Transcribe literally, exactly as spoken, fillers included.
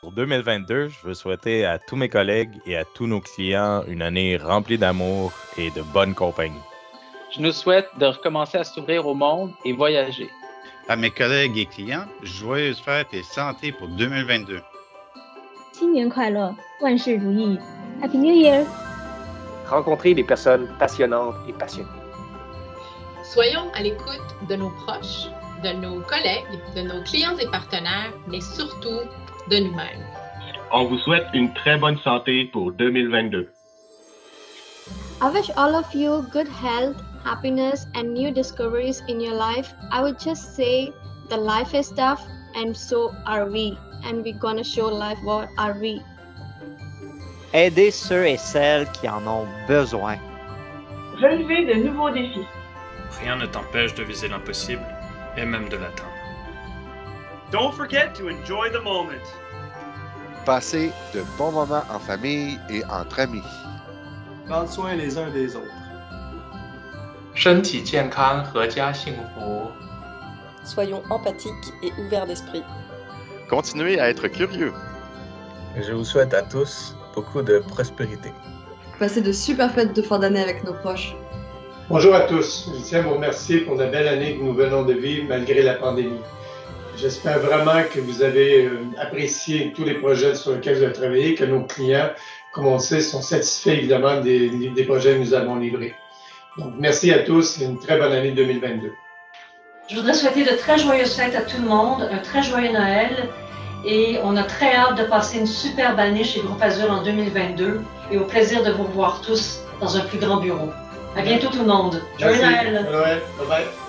Pour deux mille vingt-deux, je veux souhaiter à tous mes collègues et à tous nos clients une année remplie d'amour et de bonne compagnie. Je nous souhaite de recommencer à s'ouvrir au monde et voyager. À mes collègues et clients, joyeuses fêtes et santé pour deux mille vingt-deux. 新年快乐，万事如意 Happy New Year! Rencontrer des personnes passionnantes et passionnées. Soyons à l'écoute de nos proches, de nos collègues, de nos clients et partenaires, mais surtout de nous-mêmes. On vous souhaite une très bonne santé pour deux mille vingt-deux. I wish all of you good health, happiness, and new discoveries in your life. I would just say the life is tough, and so are we. And we're gonna show life what are we. Aider ceux et celles qui en ont besoin. Relever de nouveaux défis. Rien ne t'empêche de viser l'impossible et même de l'atteindre. Don't forget to enjoy the moment. Passer de bons moments en famille et entre amis. Prendre soin les uns des autres. 身体健康，阖家幸福。 Soyons empathiques et ouverts d'esprit. Continuez à être curieux. Je vous souhaite à tous beaucoup de prospérité. Passer de super fêtes de fin d'année avec nos proches. Bonjour à tous. Je tiens à vous remercier pour la belle année que nous venons de vivre malgré la pandémie. J'espère vraiment que vous avez euh, apprécié tous les projets sur lesquels vous avez travaillé, que nos clients, comme on le sait, sont satisfaits évidemment des, des projets que nous avons livrés. Donc, merci à tous et une très bonne année deux mille vingt-deux. Je voudrais souhaiter de très joyeuses fêtes à tout le monde, un très joyeux Noël et on a très hâte de passer une superbe année chez Groupe Azur en deux mille vingt-deux et au plaisir de vous revoir tous dans un plus grand bureau. À bientôt tout le monde. Joyeux Noël! Noël. Bye bye.